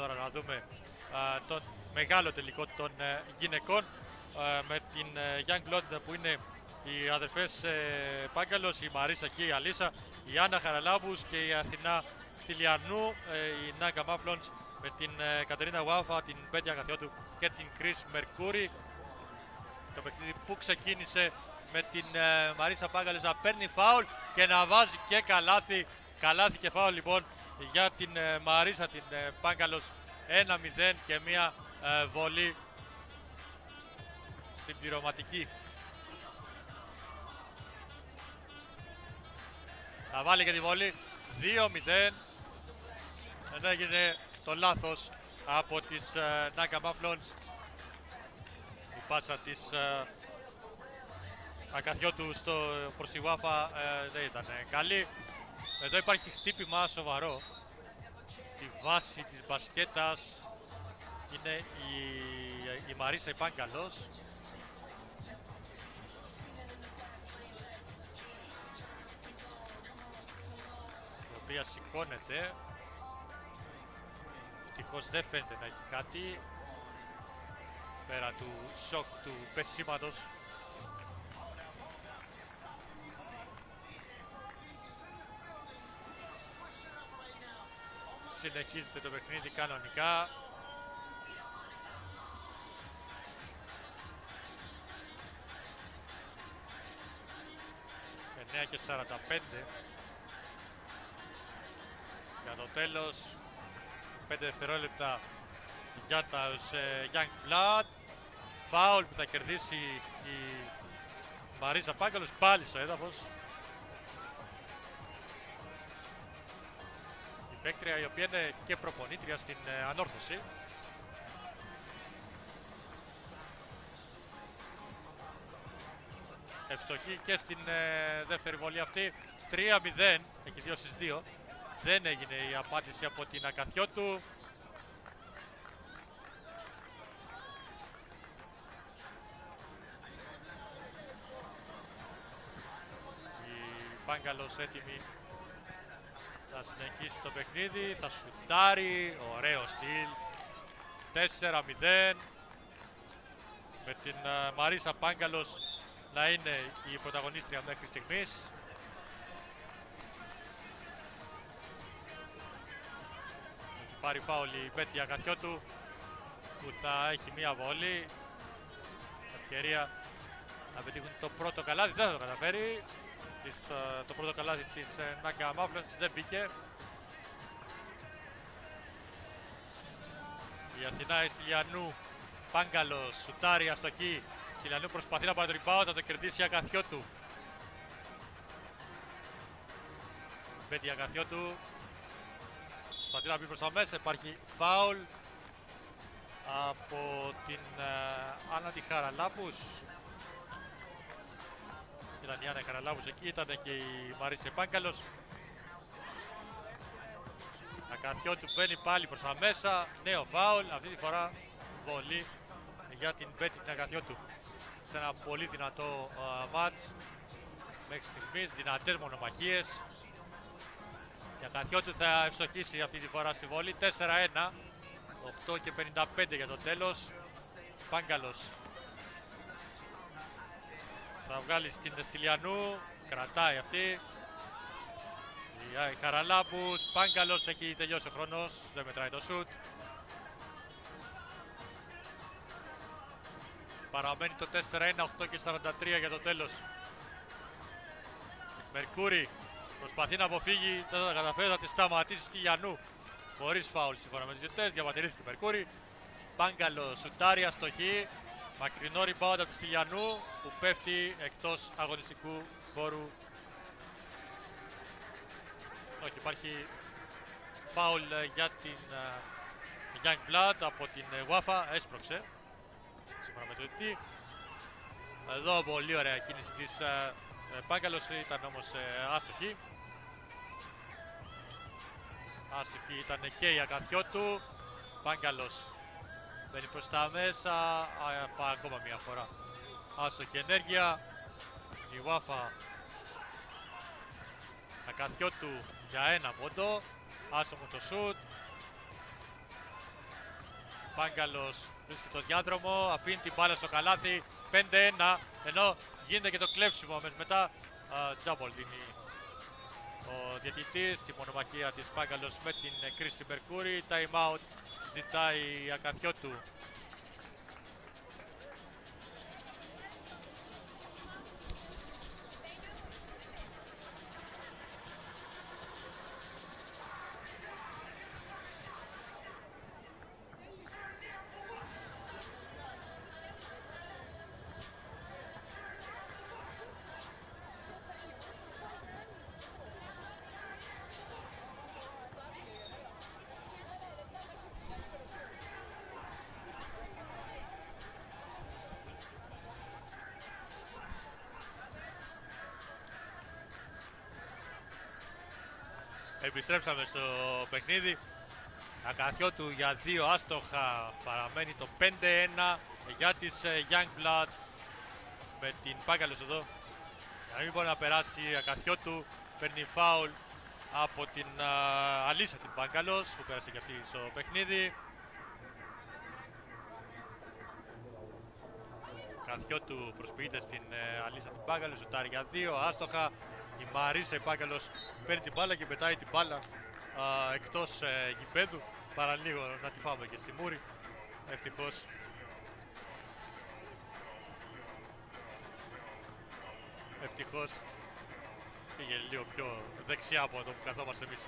τώρα να δούμε τον μεγάλο τελικό των γυναικών με την Young Blood που είναι οι αδερφές Πάγκαλος, η Μαρίσα και η Αλίσσα, η Άννα Χαραλάμπους και η Αθηνά Στυλιανού, η Νάγκα Μάφλονς με την Κατερίνα Γουάφα, την Πέτια Αγαθιώτου και την Κρίς Μερκούρη. Το παιχνίδι που ξεκίνησε με την Μαρίσα Πάγκαλος να παίρνει φάουλ και να βάζει και καλάθι. Καλάθι και φάουλ λοιπόν για την Μαρίσα την Πάγκαλος, 1-0 και μια βολή συμπληρωματική. Θα βάλει και τη βολή 2-0, ενώ έγινε το λάθος από τις Νάγκα Μάφλονς. Η πάσα της Ακαθιώτου προς τη Γουάφα δεν ήταν καλή. Εδώ υπάρχει χτύπημα σοβαρό. Τη βάση της μπασκέτας είναι η Μαρίσα η Πάγκαλος. Η οποία σηκώνεται. Ευτυχώς δεν φαίνεται να έχει κάτι πέρα του σοκ του πεσήματος. Συνεχίζεται το παιχνίδι κανονικά. Και 45 για το τέλος. 5 δευτερόλεπτα για τα Young Blood. Φάουλ που θα κερδίσει η Μαρίσα Πάγκαλος πάλι στο έδαφος. Η παίκτρια η οποία είναι και προπονήτρια στην ανόρθωση. Ευστοχή και στην δεύτερη βολή αυτή. 3-0, έχει 2 στις 2. Δεν έγινε η απάντηση από την Ακαθιώτου. Η Πάγκαλος έτοιμη θα συνεχίσει το παιχνίδι, θα σουτάρει, ωραίο στυλ. 4-0 με την Μαρίσα Πάγκαλος να είναι η πρωταγωνίστρια μέχρι στιγμής. Έχει πάρει φάουλ η Πέτια Αγαθιώτου που θα έχει μία βόλη. Ευκαιρία να πετύχουν το πρώτο καλάθι, δεν θα το καταφέρει. Το πρώτο καλάθι της Νάγκα Μάφλονς δεν μπήκε. Η Αθηνά Στυλιανού Πάγκαλος σουτάρει αστοχή. Στυλιανού προσπαθεί να πάρει το rebound, θα το κερδίσει η Αγαθιώτου. Πέτει η Αγαθιώτου. Προσπαθεί να μπει προς τα μέσα, υπάρχει φάουλ από την Άννα τη Χαραλάμπους. Ήταν η Άννα Χαραλάμπους εκεί, ήταν και η Μαρίσα Πάγκαλος. Αγαθιώτου μπαίνει πάλι προς τα μέσα, νέο φάουλ, αυτή τη φορά βολή για την Πέτη την Αγαθιώτου. Σε ένα πολύ δυνατό μάτς μέχρι στιγμής, δυνατές μονομαχίες. Η Αγαθιώτου θα ευστοχίσει αυτή τη φορά στη βολή. 4-1, 8 και 55 για το τέλος. Πάγκαλος θα βγάλει στην Στυλιανού, κρατάει αυτή. Η Χαραλάμπους, Πάγκαλος, έχει τελειώσει ο χρόνος, δεν μετράει το σουτ. Παραμένει το 4-1, 8 και 43 για το τέλος. Μερκούρη προσπαθεί να αποφύγει, δεν θα καταφέρει, θα τη σταματήσει στη Γιαννού. Χωρίς φάουλ σύμφωνα με τους διαιτητές, διαμαρτυρήθηκε Μερκούρη. Πάγκαλο σουτάρει, αστοχή. Μακρινό rebound από τη Στυλιανού που πέφτει εκτός αγωνιστικού χώρου. Όχι, υπάρχει φάουλ για την Young Blood από την Γουάφα, έσπρωξε σύμφωνα με το διαιτητή. Εδώ πολύ ωραία κίνηση της Πάγκαλος, ήταν όμως άστοχη. Άστοχη ήταν και η Αγαθιώτου. Πάγκαλος μπαίνει προς τα μέσα, ακόμα μια φορά άστοχη ενέργεια. Η Γουάφα Αγαθιώτου για ένα πόντο, άστοχο το σουτ. Πάγκαλος βρίσκει το διάδρομο, αφήνει την μπάλα στο καλάθι, 5-1, ενώ γίνεται και το κλέψιμο αμέσως μετά. Τζάμπολ δίνει ο διαιτητής στη μονομαχία της Πάγκαλος με την Κρίστη Μερκούρη. Time out ζητάει η Ακαθιώτου. Επιστρέψαμε στο παιχνίδι. Ακαθιώτου για 2 άστοχα, παραμένει το 5-1 για τις Youngblood με την Πάγκαλος εδώ. Για να μην μπορεί να περάσει η Ακαθιώτου, παίρνει φάουλ από την Αλίσσα την Πάγκαλος που πέρασε και αυτή στο παιχνίδι. Ακαθιώτου προσποιείται στην Αλίσσα την Πάγκαλος, σουτάρει για 2 άστοχα. Η Μαρίσα η Πάγκαλος παίρνει την μπάλα και πετάει την μπάλα εκτός γηπέδου. Παραλίγο να τη φάμε και στη μούρη. Ευτυχώς. Ευτυχώς πήγε λίγο πιο δεξιά από εδώ που καθόμαστε εμείς.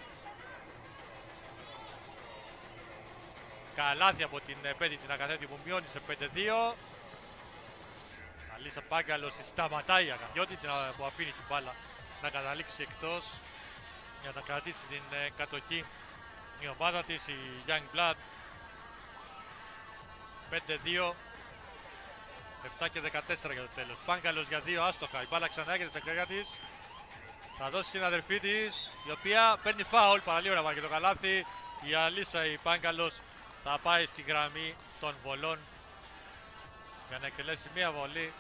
Καλάθι από την πέτη την Ακαθιώτη που μειώνει σε 5-2. Αλίσσα Πάγκαλος σταματάει η Ακαθιώτη που αφήνει την μπάλα να καταλήξει εκτός για να κρατήσει την κατοχή η ομάδα της, η Youngblood. 5-2, 7 και 14 για το τέλος. Πάγκαλος για 2 άστοχα, η μπάλα ξανά έρχεται στα κλέρια της. Θα δώσει στην αδερφή της, η οποία παίρνει φάουλ, παραλίγο να βάλει και το καλάθι. Η Αλίσσα η Πάγκαλος θα πάει στη γραμμή των βολών για να εκτελέσει μία βολή.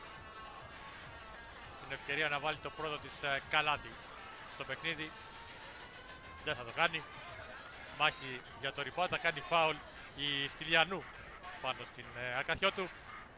Την ευκαιρία να βάλει το πρώτο της καλάθι στο παιχνίδι. Δεν θα το κάνει. Μάχη για το rebound, θα κάνει φάουλ η Στυλιανού πάνω στην Ακαθιώτου.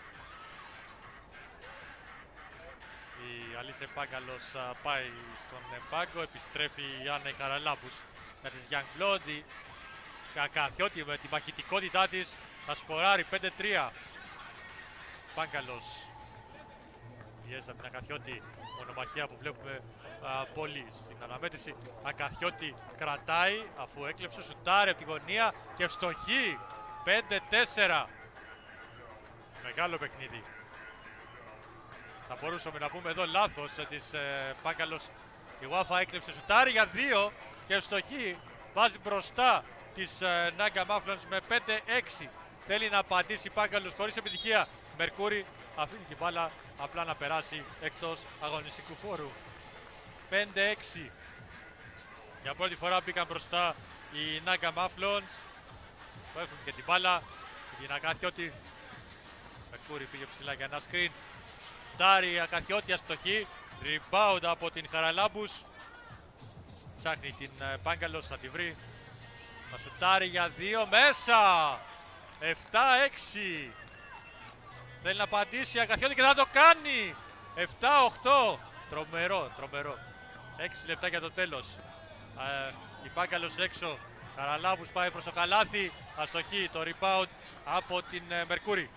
Η Αλίσσα Πάγκαλος πάει στον πάγκο, επιστρέφει η Άννα Χαραλάμπους για τις Youngblood. Η Ακαθιώτη με τη μαχητικότητά της θα σκοράρει 5-3. Πάγκαλος πιέζει από την Ακαθιώτη, μονομαχία που βλέπουμε πολύ στην αναμέτρηση. Ακαθιώτη κρατάει αφού έκλεψε, σουτάρει από τη γωνία και ευστοχή. 5-4. Μεγάλο παιχνίδι. Θα μπορούσαμε να πούμε εδώ λάθος της Πάγκαλος. Η Γουάφα έκλεψε, σουτάρει για 2 και ευστοχή. Βάζει μπροστά της Νάγκα Μάφλονς με 5-6. Θέλει να απαντήσει η Πάγκαλος χωρίς επιτυχία. Μερκούρη αφήνει την μπάλα απλά να περάσει εκτός αγωνιστικού χώρου. 5-6. Για πρώτη φορά μπήκαν μπροστά οι Νάγκα Μάφλονς που έχουν και την μπάλα. Την Ακαθιώτη. Μερκούρη πήγε ψηλά για ένα screen. Στάρει Ακαθιώτη, αστοχή. Rebound από την Χαραλάμπους. Ψάχνει την Πάγκαλος, θα τη βρει. Θα σουτάρει για 2 μέσα. 7-6. Θέλει να απαντήσει η Ακαθιώτη και θα το κάνει. 7-8. Τρομερό, τρομερό. 6 λεπτά για το τέλος. Η Πάγκαλος έξω. Χαραλάμπους πάει προς το καλάθι. Αστοχή, το rebound από την Μερκούρη.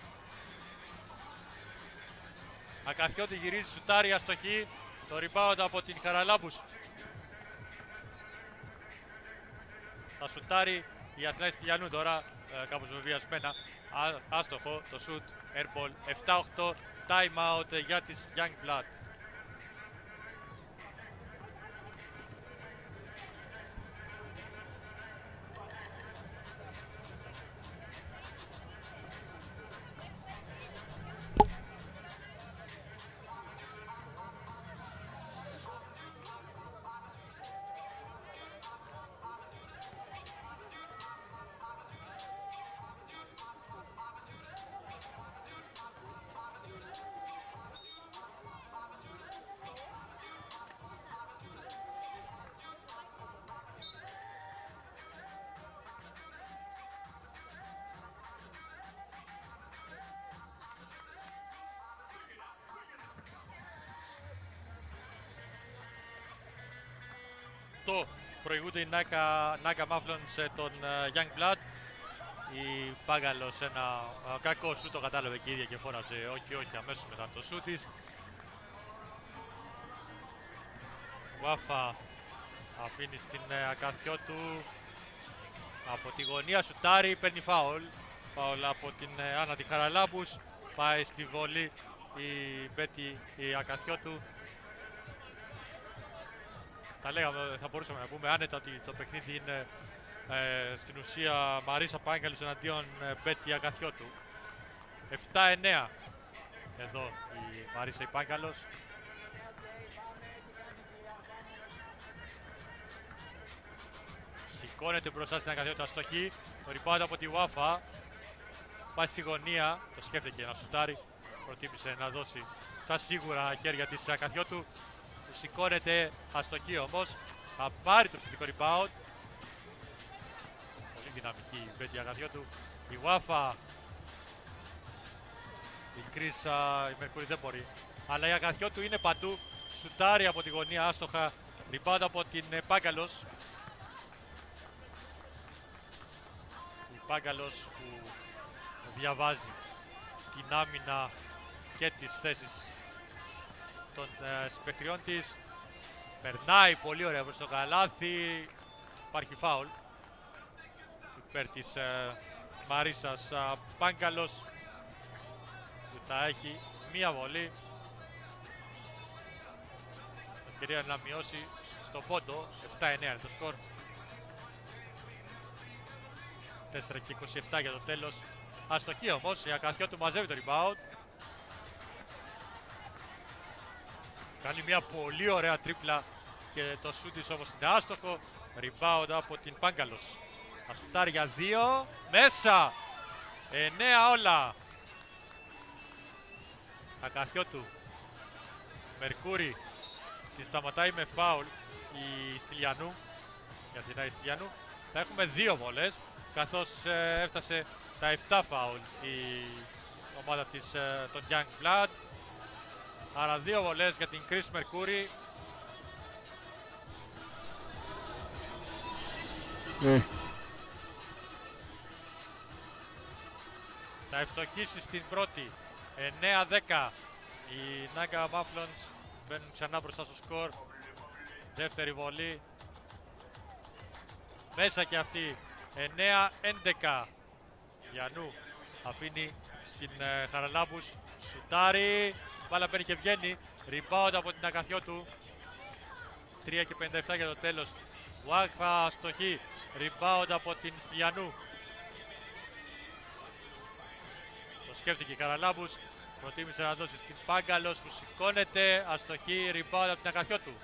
Ακαθιώτη γυρίζει, σουτάρει, αστοχή. Το rebound από την Χαραλάμπους. Θα σουτάρει η Αθηνά Στυλιανού τώρα, κάπως βεβαιασμένα. Άστοχο το σουτ, airball. 7-8, time out για τις Youngblood. 8 προηγούνται οι Naga Mufflons των Young Blood. Η Πάγκαλος ένα κακό σου το κατάλαβε και η ίδια και φώνασε όχι αμέσως μετά το σου της. Wafa αφήνει στην Ακαθιώτου από τη γωνία, σουτάρει, παίρνει φάουλ. Φάουλ από την Άννα τη Χαραλάμπους. Πάει στη βολή η Μπέτη η Ακαθιώτου. Θα μπορούσαμε να πούμε άνετα ότι το παιχνίδι είναι στην ουσία Μαρίσα Πάγκαλος εναντίον Μπέτη Ακαθιώτου. 7-9 εδώ η Μαρίσα η Πάγκαλος. Σηκώνεται μπροστά στην Ακαθιώτου αστοχή. Το rebound από τη Wafa. Πάει στη γωνία. Το σκέφτηκε να σουτάρει. Προτίμησε να δώσει στα σίγουρα χέρια της Ακαθιώτου. Σηκώνεται αστοχή όμως. Θα πάρει το επιθετικό rebound. Πολύ δυναμική η Μπέτη Ακαθιώτου. Η Wafa. Η Κρίσα, η Μερκούρη δεν μπορεί. Αλλά η Ακαθιώτου είναι παντού. Σουτάρει από τη γωνία άστοχα. Rebound από την Πάγκαλος. Η Πάγκαλος που διαβάζει την άμυνα και τις θέσεις των συμπαικτριών της. Περνάει πολύ ωραία προς το καλάθι. Υπάρχει φάουλ υπέρ της Μαρίσας Πάγκαλος που θα έχει μία βολή. Ευκαιρία να μειώσει στον πόντο. 7-9 είναι το σκορ. 4 και 27 για το τέλος. Αστοχή όμως, η Ακαθιώτου μαζεύει το rebound. Κάνει μια πολύ ωραία τρίπλα και το σούτ της όμως είναι άστοχο. Rebound από την Πάγκαλος. Αστουτάρει για 2. Μέσα! 9 όλα. Ακαθιώτου. Μερκούρη. Τη σταματάει με φάουλ η Στυλιανού. Για την Στυλιανού. Θα έχουμε 2 βολές. Καθώς έφτασε τα 7 φάουλ η ομάδα της, των Young Blood. Άρα 2 βολές για την Chris Mercury. Θα ευστοχίσει στην πρώτη. 9-10. Οι Naga Mufflons μπαίνουν ξανά μπροστά στο σκορ. Δεύτερη βολή. Μέσα και αυτή. 9-11. Γιαννού αφήνει στην Χαραλάμπους. Σουτάρει. Μπάλα παίρνει και βγαίνει. Rebound από την Ακαθιώτου. 3 και 57 για το τέλος. Wafa αστοχή. Rebound από την Στυλιανού. Το σκέφτηκε η Χαραλάμπους. Προτίμησε να δώσει στην Πάγκαλος που σηκώνεται. Αστοχή. Rebound από την Ακαθιώτου.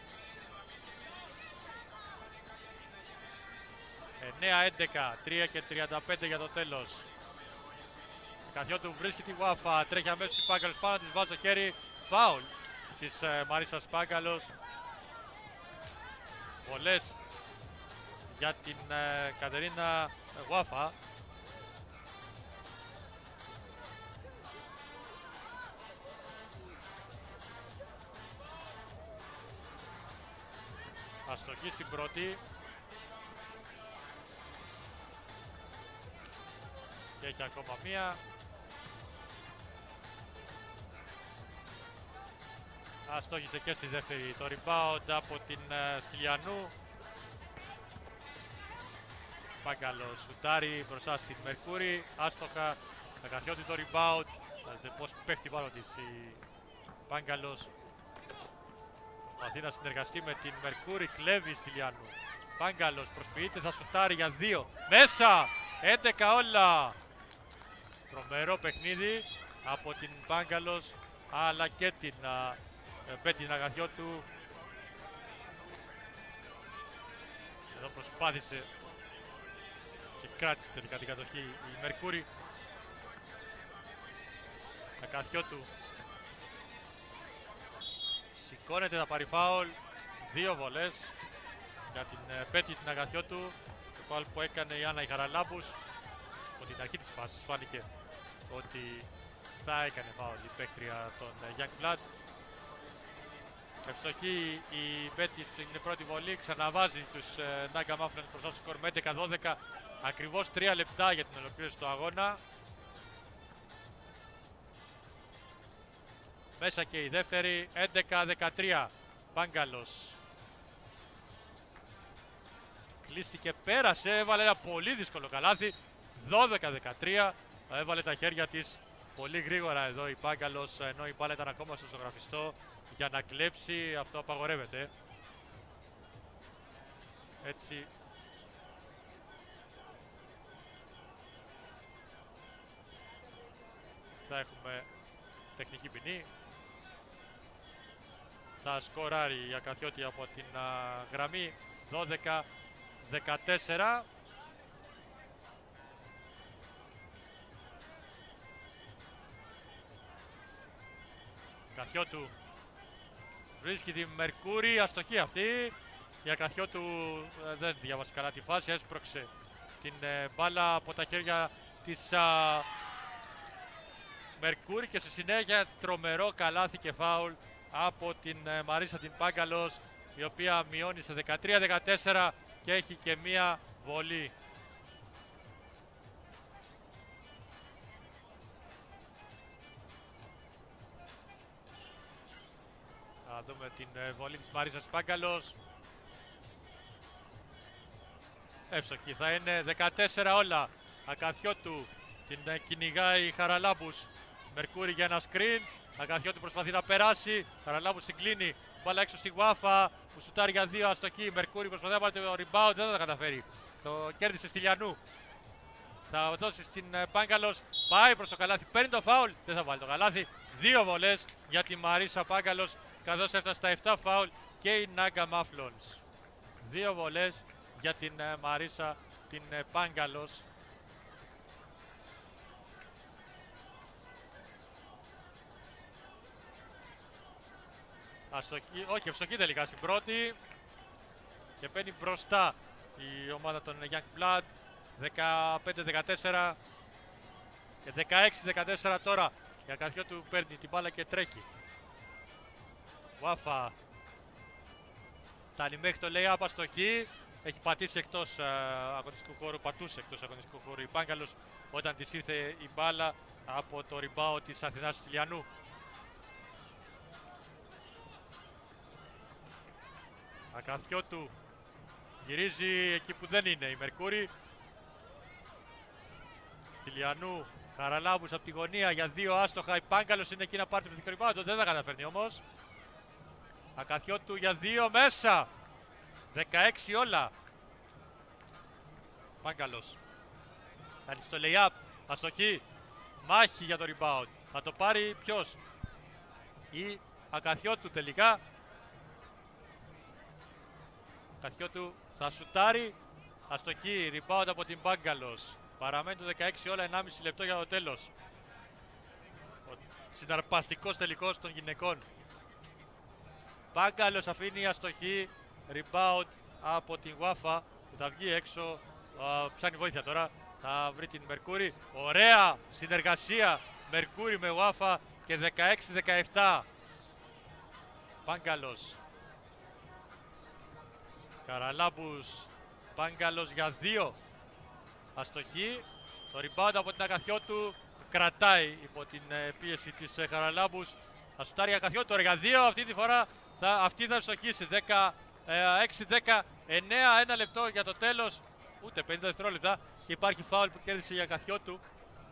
9-11, 3 και 35 για το τέλος. Ακαθιώτου βρίσκει τη Wafa, τρέχει αμέσως η Πάγκαλος πάνω της, βάζει το χέρι. Φάουλ της Μαρίσας Πάγκαλος. Βολές για την Κατερίνα Wafa. Αστοχή στην πρώτη. Και έχει ακόμα μία. Αστόχησε και στη δεύτερη το rebound από την Στυλιανού. Πάγκαλος σουτάρει μπροστά στην Μερκούρη. Άστοχα. Ακαθιώτη το rebound. Δείτε πως πέφτει πάνω της η Πάγκαλος. Προσπαθεί να συνεργαστεί με την Μερκούρη. Κλέβει Στυλιανού. Πάγκαλος προσποιείται, θα σουτάρει για 2. Μέσα! 11 όλα! Τρομερό παιχνίδι από την Πάγκαλος αλλά και την Μπέτη Ακαθιώτου. Εδώ προσπάθησε και κράτησε τελικά την κατοχή η Μερκούρη. Ακαθιώτου σηκώνεται, θα πάρει φάουλ. 2 βολές για την Μπέτη την Ακαθιώτου. Το φάουλ που έκανε η Άννα η Χαραλάμπους. Από την αρχή της φάσης φάνηκε ότι θα έκανε φάουλ η παίκτρια των Young Blood. Ευστοχή η Μπέτη στην πρώτη βολή, ξαναβάζει τους Naga Mufflons μπροστά στο σκορ με 11-12. Ακριβώς 3 λεπτά για την ολοκλήρωση του αγώνα. Μέσα και η δεύτερη, 11-13. Πάγκαλος. Κλείστηκε, πέρασε, έβαλε ένα πολύ δύσκολο καλάθι. 12-13. Έβαλε τα χέρια της πολύ γρήγορα εδώ η Πάγκαλος, ενώ η μπάλα ήταν ακόμα στο ζωγραφιστό για να κλέψει. Αυτό απαγορεύεται. Έτσι θα έχουμε τεχνική ποινή. Θα σκοράρει η Ακαθιώτη από την γραμμή. 12-14. Ακαθιώτου βρίσκει τη Μερκούρη, αστοχή αυτή. Η Ακαθιώτου δεν διάβασε καλά τη φάση, έσπρωξε την μπάλα από τα χέρια της Μερκούρη και στη συνέχεια τρομερό καλάθι και φάουλ από την Μαρίσα την Πάγκαλος, η οποία μειώνει σε 13-14 και έχει και μία βολή. Θα δούμε την βολή της Μαρίσας Πάγκαλος. Εύστοχη, θα είναι 14 όλα. Ακαθιώτου την κυνηγάει Χαραλάμπους. Μερκούρη για ένα screen. Ακαθιώτου προσπαθεί να περάσει. Χαραλάμπους την κλείνει. Μπάλα έξω στη Γουάφα που σουτάρει για 2 αστοχή. Μερκούρη προσπαθεί να πάρει το rebound, δεν θα τα καταφέρει. Το κέρδισε στη Λιανού. Θα δώσει στην Πάγκαλος. Πάει προς το καλάθι. Παίρνει το φάουλ. Δεν θα βάλει το καλάθι. 2 βολές για τη Μαρίσα Πάγκαλος, καθώς έφτασε στα 7 φάουλ και η Naga Mufflons. 2 βολές για την Μαρίσα την Πάγκαλος. Αστοχή, όχι, ευστοχή τελικά στην πρώτη. Και μπαίνει μπροστά η ομάδα των Young Blood. 15-14 και 16-14 τώρα. Η Ακαθιώτου παίρνει την μπάλα και τρέχει. Βάφα. Φτάνει μέχρι το lay-up, αστοχή. Έχει πατήσει εκτός αγωνιστικού χώρου, πατούσε εκτός αγωνιστικού χώρου η Πάγκαλος όταν της ήρθε η μπάλα από το rebound της Αθηνάς Στυλιανού. Ακαθιώτου γυρίζει εκεί που δεν είναι η Μερκούρη. Στυλιανού, Χαραλάμπους από τη γωνία για 2 άστοχα. Η Πάγκαλος είναι εκεί να πάρει το επιθετικό rebound, δεν θα καταφέρνει όμως. Ακαθιώτου για 2 μέσα. 16 όλα. Πάγκαλος. Κάνει στο lay-up. Αστοχή. Μάχη για το rebound. Θα το πάρει ποιος? Η Ακαθιώτου τελικά. Ακαθιώτου θα σουτάρει. Αστοχή. Rebound από την Πάγκαλος. Παραμένει το 16 όλα, 1,5 λεπτό για το τέλος. Ο συναρπαστικός τελικός των γυναικών. Πάγκαλος αφήνει αστοχή. Rebound από την Γουάφα που θα βγει έξω. Ψάχνει βοήθεια τώρα. Θα βρει την Μερκούρη. Ωραία συνεργασία Μερκούρη με Γουάφα και 16-17. Πάγκαλος. Χαραλάμπους. Πάγκαλος για 2. Αστοχή. Το rebound από την Ακαθιώτου κρατάει υπό την πίεση της Χαραλάμπους. Θα σουτάρει η Ακαθιώτου για 2. Αυτή τη φορά αυτή θα ευστοχίσει. 16-19. 1 λεπτό για το τέλος. Ούτε 50 δευτερόλεπτα. Και υπάρχει φάουλ που κέρδισε η Ακαθιώτου.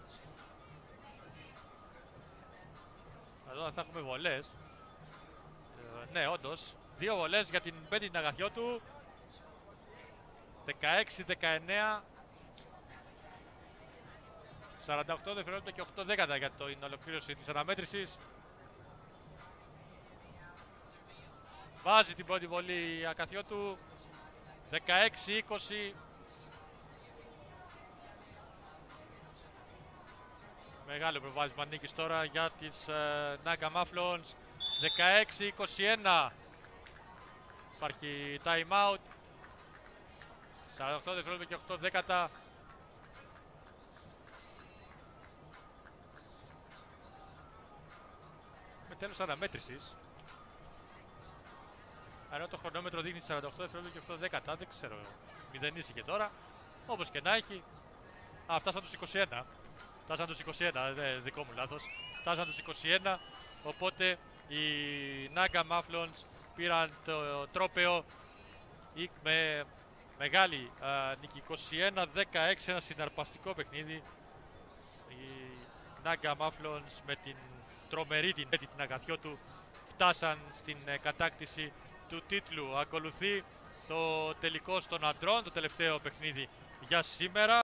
Εδώ θα έχουμε βολές. Ναι, όντως. 2 βολές για την Μπέντη την Ακαθιώτου. 16-19. 48 δευτερόλεπτα και 8 δέκατα για την ολοκλήρωση της αναμέτρησης. Βάζει την πρώτη βολή η Ακαθιώτου. 16-20. Μεγάλο προβάδισμα νίκης τώρα για τις Naga Mufflons. 16-21. Υπάρχει time out. 48 δευτερόλεπτα και 8 δέκατα. Με τέλος αναμέτρησης. Ενώ το χρονόμετρο δείχνει 48 δευτερόλεπτα και 8 δέκατα, δεν ξέρω, μηδενίσει τώρα. Όπως και να έχει, φτάσαν τους 21. Φτάσαν τους 21, δικό μου λάθος. Φτάσαν τους 21, οπότε οι Naga Mufflons πήραν το τρόπαιο με μεγάλη νίκη 21-16, ένα συναρπαστικό παιχνίδι. Οι Naga Mufflons με την τρομερή την Αγαθιώτου φτάσαν στην κατάκτηση του τίτλου. Ακολουθεί το τελικό των αντρών, το τελευταίο παιχνίδι για σήμερα.